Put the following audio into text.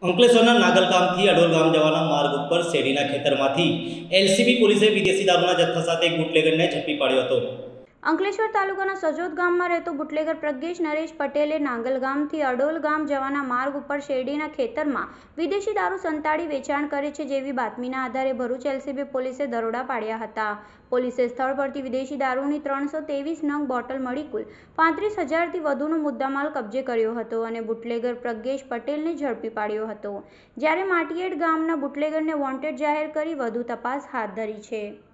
અંકલેશ્વરના નાગલગામથી અડોલ ગામ જવાના માર્ગ ઉપર શેરડીના ખેતરમાંથી એલસીબી પોલીસે વિદેશી દારૂના જથ્થા સાથે એક બુટલેગરને ઝડપી પાડ્યો હતો। અંકલેશ્વર તાલુકાના સજોદ ગામમાં રહેતો બુટલેગર પ્રજ્ઞેશ નરેશ પટેલે નાગલગામથી અડોલ ગામ જવાના માર્ગ ઉપર શેરડીના ખેતરમાં વિદેશી દારૂ સંતાડી વેચાણ કરે છે જેવી બાતમીના આધારે ભરૂચ એલસીબી પોલીસે દરોડા પાડ્યા હતા। પોલીસે સ્થળ પરથી વિદેશી દારૂની 323 નંગ બોટલ મળી કુલ 35,000થી વધુનો મુદ્દામાલ કબજે કર્યો હતો અને બુટલેગર પ્રજ્ઞેશ પટેલને ઝડપી પાડ્યો હતો, જ્યારે માટીયેડ ગામના બુટલેગરને વોન્ટેડ જાહેર કરી વધુ તપાસ હાથ ધરી છે।